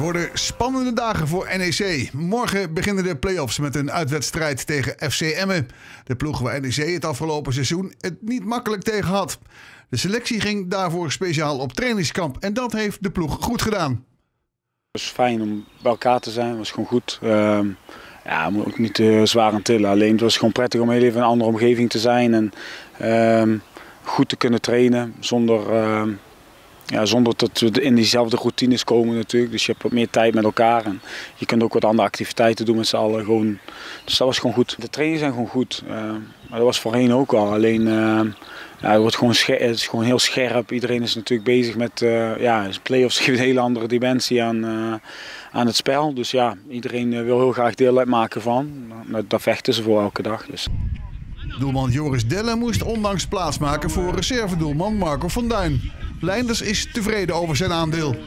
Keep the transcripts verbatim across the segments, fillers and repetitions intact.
worden spannende dagen voor N E C. Morgen beginnen de play-offs met een uitwedstrijd tegen F C Emmen. De ploeg waar N E C het afgelopen seizoen het niet makkelijk tegen had. De selectie ging daarvoor speciaal op trainingskamp en dat heeft de ploeg goed gedaan. Het was fijn om bij elkaar te zijn, het was gewoon goed. Uh, ja, moet ook niet uh, zwaar aan tillen. Alleen het was gewoon prettig om heel even in een andere omgeving te zijn en uh, goed te kunnen trainen zonder... Uh, Ja, zonder dat we in diezelfde routines komen natuurlijk. Dus je hebt wat meer tijd met elkaar. En je kunt ook wat andere activiteiten doen met z'n allen. Gewoon, dus dat was gewoon goed. De trainingen zijn gewoon goed. Uh, maar dat was voorheen ook al. Alleen uh, ja, het, wordt gewoon het is gewoon heel scherp. Iedereen is natuurlijk bezig met uh, ja, play-offs geven een hele andere dimensie aan, uh, aan het spel. Dus ja, iedereen wil heel graag deel uitmaken van. Daar vechten ze voor elke dag. Dus. Doelman Joris Delle moest ondanks plaatsmaken voor reservedoelman Marco van Duin. Leinders is tevreden over zijn aandeel.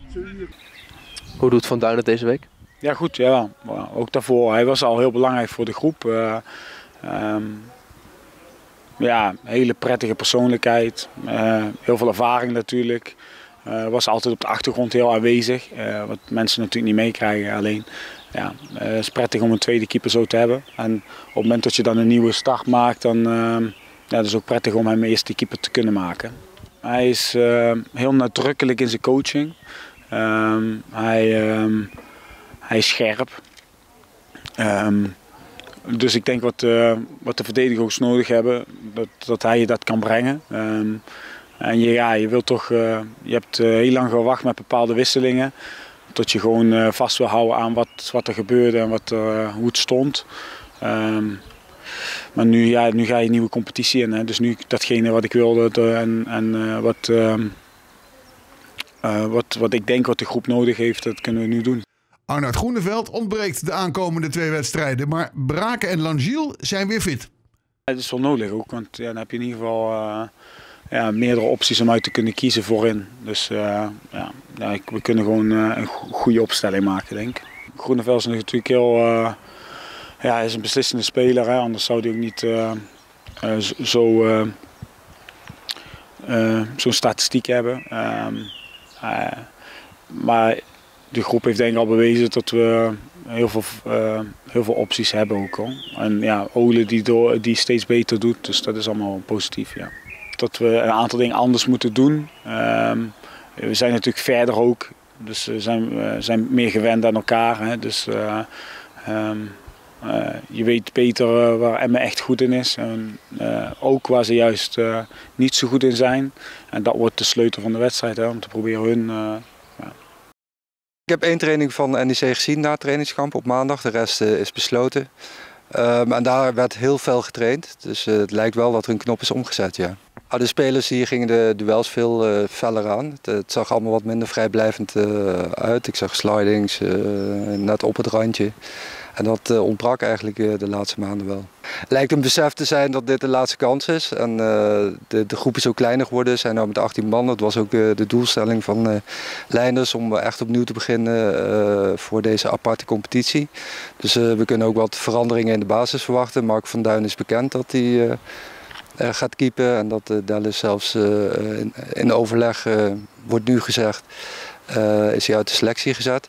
Hoe doet Van Duin het deze week? Ja goed, ja. Ook daarvoor. Hij was al heel belangrijk voor de groep. Uh, um, ja, hele prettige persoonlijkheid. Uh, heel veel ervaring natuurlijk. Uh, was altijd op de achtergrond heel aanwezig. Uh, wat mensen natuurlijk niet meekrijgen. Alleen, ja, uh, het is prettig om een tweede keeper zo te hebben. En op het moment dat je dan een nieuwe start maakt, dan uh, ja, het is ook prettig om hem eerst die keeper te kunnen maken. Hij is uh, heel nadrukkelijk in zijn coaching. Um, hij, um, hij is scherp. Um, dus ik denk wat, uh, wat de verdedigers nodig hebben, dat, dat hij je dat kan brengen. Um, en je, ja, je, wilt toch, uh, je hebt uh, heel lang gewacht met bepaalde wisselingen. Tot je gewoon uh, vast wil houden aan wat, wat er gebeurde en wat, uh, hoe het stond. Um, Maar nu, ja, nu ga je een nieuwe competitie in. Hè. Dus nu datgene wat ik wilde de, en, en uh, wat, uh, uh, wat, wat ik denk wat de groep nodig heeft, dat kunnen we nu doen. Arnoud Groeneveld ontbreekt de aankomende twee wedstrijden. Maar Braken en Langille zijn weer fit. Het is wel nodig ook, want ja, dan heb je in ieder geval uh, ja, meerdere opties om uit te kunnen kiezen voorin. Dus uh, ja, ja, we kunnen gewoon uh, een goede opstelling maken, denk ik. Groeneveld is natuurlijk heel... Uh, Ja, hij is een beslissende speler, hè? Anders zou hij ook niet uh, uh, zo, uh, uh, zo'n statistiek hebben. Um, uh, maar de groep heeft denk ik al bewezen dat we heel veel, uh, heel veel opties hebben ook al. En ja, Ole die, door, die steeds beter doet, dus dat is allemaal positief. Ja. Dat we een aantal dingen anders moeten doen. Um, we zijn natuurlijk verder ook, dus we zijn, uh, zijn meer gewend aan elkaar. Hè? Dus, uh, um, Uh, je weet beter uh, waar Emmen echt goed in is. En, uh, ook waar ze juist uh, niet zo goed in zijn. En dat wordt de sleutel van de wedstrijd, hè, om te proberen hun... Uh, ja. Ik heb één training van N E C gezien na het trainingskamp op maandag. De rest uh, is besloten. Um, en daar werd heel fel getraind. Dus uh, het lijkt wel dat er een knop is omgezet, ja. De spelers hier gingen de duels veel uh, feller aan. Het, het zag allemaal wat minder vrijblijvend uh, uit. Ik zag slidings, uh, net op het randje. En dat uh, ontbrak eigenlijk uh, de laatste maanden wel. Het lijkt een besef te zijn dat dit de laatste kans is. En uh, de, de groep is ook kleiner geworden. We zijn nu met achttien man. Dat was ook uh, de doelstelling van uh, Leinders om echt opnieuw te beginnen uh, voor deze aparte competitie. Dus uh, we kunnen ook wat veranderingen in de basis verwachten. Mark van Duin is bekend dat hij uh, uh, gaat keepen. En dat uh, Dallas zelfs uh, in, in overleg, uh, wordt nu gezegd, uh, is hij uit de selectie gezet.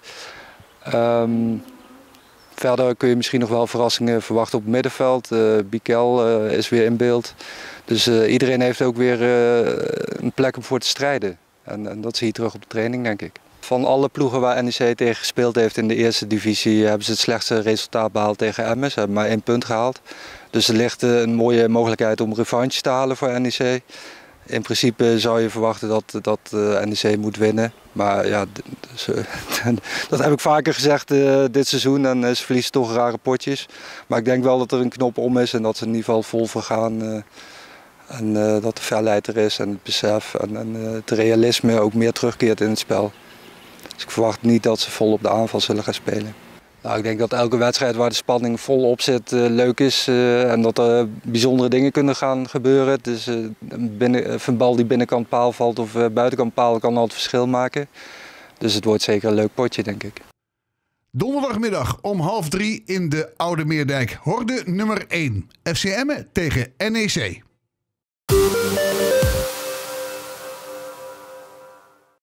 Um, Verder kun je misschien nog wel verrassingen verwachten op het middenveld. Uh, Bikel uh, is weer in beeld. Dus uh, iedereen heeft ook weer uh, een plek om voor te strijden. En, en dat zie je terug op de training, denk ik. Van alle ploegen waar N E C tegen gespeeld heeft in de eerste divisie hebben ze het slechtste resultaat behaald tegen Emmen. Ze hebben maar één punt gehaald. Dus er ligt uh, een mooie mogelijkheid om revanche te halen voor N E C. In principe zou je verwachten dat, dat uh, N E C moet winnen. Maar ja, dus, uh, dat heb ik vaker gezegd uh, dit seizoen. En uh, ze verliezen toch rare potjes. Maar ik denk wel dat er een knop om is en dat ze in ieder geval vol voor gaan. Uh, en uh, dat de verleid er is en het besef en, en uh, het realisme ook meer terugkeert in het spel. Dus ik verwacht niet dat ze vol op de aanval zullen gaan spelen. Nou, ik denk dat elke wedstrijd waar de spanning volop zit uh, leuk is uh, en dat er bijzondere dingen kunnen gaan gebeuren. Dus uh, binnen, een bal die binnenkant paal valt of uh, buitenkant paal kan al het verschil maken. Dus het wordt zeker een leuk potje, denk ik. Donderdagmiddag om half drie in de Oude Meerdijk. Horde nummer één. F C Emmen tegen N E C.